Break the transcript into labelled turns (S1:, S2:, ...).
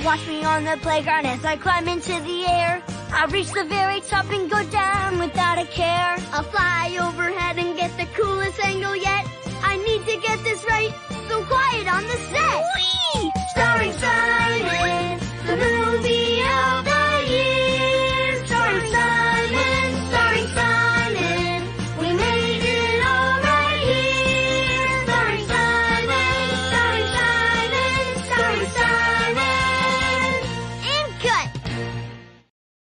S1: Watch me on the playground as I climb into the air. I'll reach the very top and go down without a care.
S2: I'll fly overhead and get the coolest angle yet. I need to get this right, so quiet on the set.